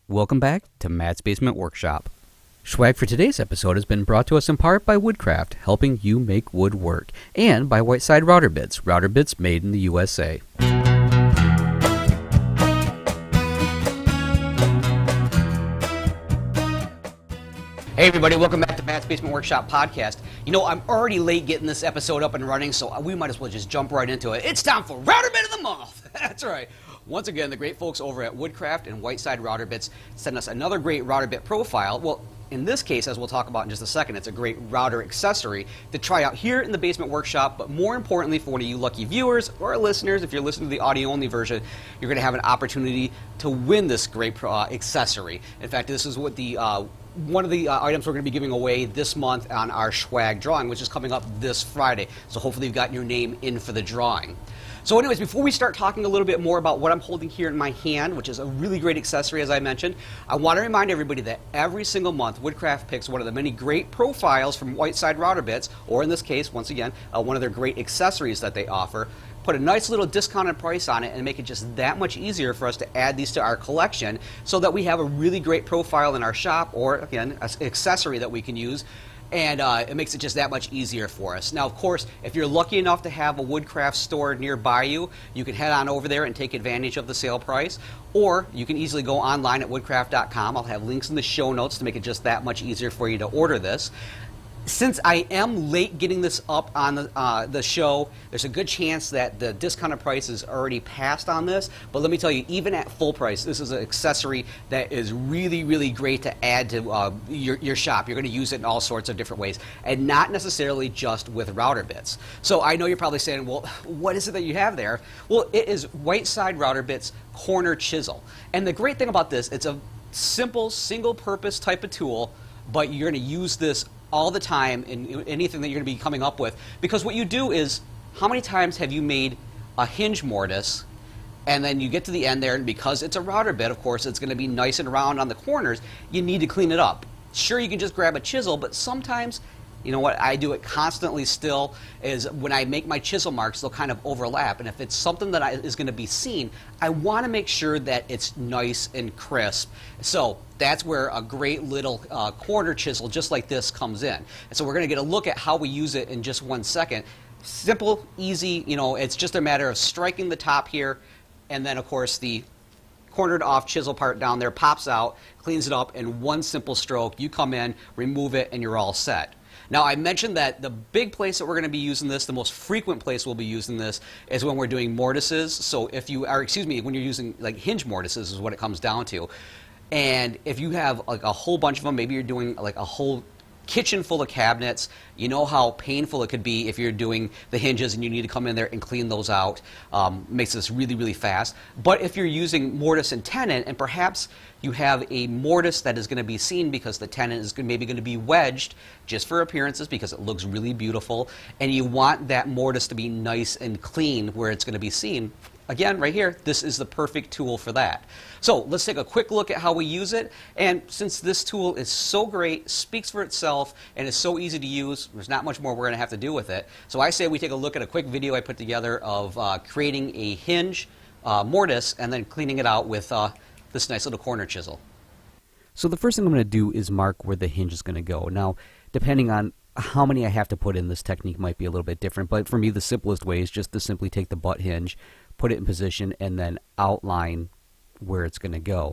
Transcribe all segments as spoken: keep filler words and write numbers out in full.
Welcome back to Matt's Basement Workshop. Swag for today's episode has been brought to us in part by Woodcraft, helping you make wood work, and by Whiteside router bits, router bits made in the U S A. Hey everybody, welcome back to Matt's Basement Workshop podcast. You know, I'm already late getting this episode up and running, so we might as well just jump right into it. It's time for Router Bit of the Month! That's right. Once again, the great folks over at Woodcraft and Whiteside router bits sent us another great router bit profile. Well, in this case, as we'll talk about in just a second, it's a great router accessory to try out here in the Basement Workshop, but more importantly for one of you lucky viewers or listeners, if you're listening to the audio-only version, you're going to have an opportunity to win this great uh, accessory. In fact, this is what the uh, one of the uh, items we're going to be giving away this month on our swag drawing, which is coming up this Friday. So hopefully you've gotten your name in for the drawing. So anyways, before we start talking a little bit more about what I'm holding here in my hand, which is a really great accessory as I mentioned, I want to remind everybody that every single month Woodcraft picks one of the many great profiles from Whiteside router bits, or in this case, once again, uh, one of their great accessories that they offer, put a nice little discounted price on it and make it just that much easier for us to add these to our collection so that we have a really great profile in our shop, or again, an accessory that we can use. And uh, it makes it just that much easier for us. Now, of course, if you're lucky enough to have a Woodcraft store nearby you, you can head on over there and take advantage of the sale price. Or you can easily go online at woodcraft dot com. I'll have links in the show notes to make it just that much easier for you to order this. Since I am late getting this up on the, uh, the show, there's a good chance that the discounted price is already passed on this. But let me tell you, even at full price, this is an accessory that is really, really great to add to uh, your, your shop. You're going to use it in all sorts of different ways, and not necessarily just with router bits. So I know you're probably saying, well, what is it that you have there? Well, it is Whiteside router bits corner chisel. And the great thing about this, it's a simple, single-purpose type of tool, but you're going to use this all the time in anything that you're going to be coming up with, because what you do is, how many times have you made a hinge mortise and then you get to the end there, and because it's a router bit, of course, it's going to be nice and round on the corners, you need to clean it up. Sure, you can just grab a chisel, but sometimes, you know what, I do it constantly still, is when I make my chisel marks, they'll kind of overlap, and if it's something that I, is going to be seen, I want to make sure that it's nice and crisp. So that's where a great little uh, corner chisel just like this comes in. And so we're going to get a look at how we use it in just one second. Simple, easy, you know, it's just a matter of striking the top here, and then of course the cornered off chisel part down there pops out, cleans it up in one simple stroke. You come in, remove it, and you're all set. Now, I mentioned that the big place that we're going to be using this, the most frequent place we'll be using this, is when we're doing mortises. So if you are, excuse me, when you're using like hinge mortises is what it comes down to. And if you have like a whole bunch of them, maybe you're doing like a whole kitchen full of cabinets, you know how painful it could be if you're doing the hinges and you need to come in there and clean those out. Um, makes this really, really fast. But if you're using mortise and tenon, and perhaps you have a mortise that is going to be seen because the tenon is maybe going to be wedged just for appearances because it looks really beautiful, and you want that mortise to be nice and clean where it's going to be seen, again, right here, this is the perfect tool for that. So let's take a quick look at how we use it. And since this tool is so great, speaks for itself, and is so easy to use, there's not much more we're going to have to do with it. So I say we take a look at a quick video I put together of uh, creating a hinge uh, mortise and then cleaning it out with uh, this nice little corner chisel. So the first thing I'm going to do is mark where the hinge is going to go. Now, depending on how many I have to put in, this technique might be a little bit different, but for me the simplest way is just to simply take the butt hinge, put it in position, and then outline where it's going to go.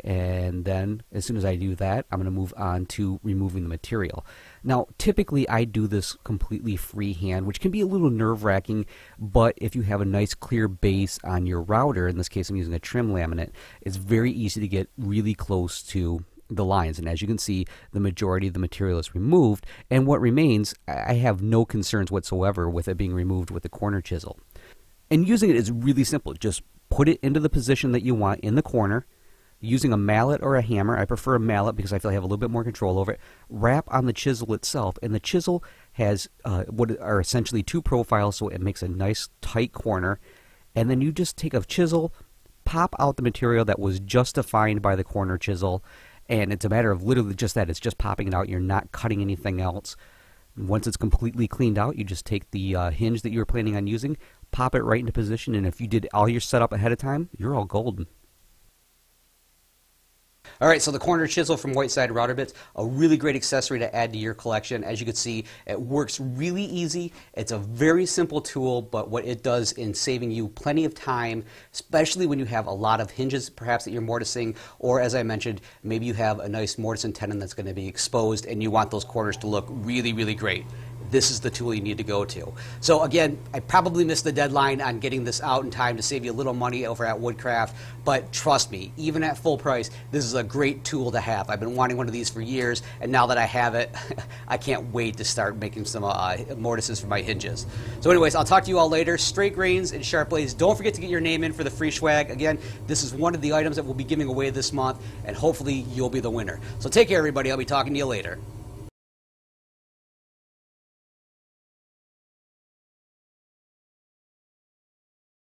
And then as soon as I do that, I'm going to move on to removing the material. Now, typically I do this completely freehand, which can be a little nerve-wracking, but if you have a nice clear base on your router, in this case I'm using a trim laminate, it's very easy to get really close to the lines. And as you can see, the majority of the material is removed, and what remains, I have no concerns whatsoever with it being removed with the corner chisel. And using it is really simple. Just put it into the position that you want in the corner, using a mallet or a hammer. I prefer a mallet because I feel I have a little bit more control over it. Wrap on the chisel itself, and the chisel has uh, what are essentially two profiles, so it makes a nice tight corner. And then you just take a chisel, pop out the material that was just defined by the corner chisel, and it's a matter of literally just that. It's just popping it out. You're not cutting anything else. Once it's completely cleaned out, you just take the uh, hinge that you were planning on using, pop it right into position, and if you did all your setup ahead of time, you're all golden. All right, so the corner chisel from Whiteside router bits, a really great accessory to add to your collection. As you can see, it works really easy. It's a very simple tool, but what it does in saving you plenty of time, especially when you have a lot of hinges perhaps that you're mortising, or as I mentioned, maybe you have a nice mortise and tenon that's going to be exposed and you want those corners to look really, really great. This is the tool you need to go to. So again, I probably missed the deadline on getting this out in time to save you a little money over at Woodcraft, but trust me, even at full price, this is a great tool to have. I've been wanting one of these for years, and now that I have it, I can't wait to start making some uh, mortises for my hinges. So anyways, I'll talk to you all later. Straight grains and sharp blades. Don't forget to get your name in for the free swag. Again, this is one of the items that we'll be giving away this month, and hopefully you'll be the winner. So take care, everybody. I'll be talking to you later.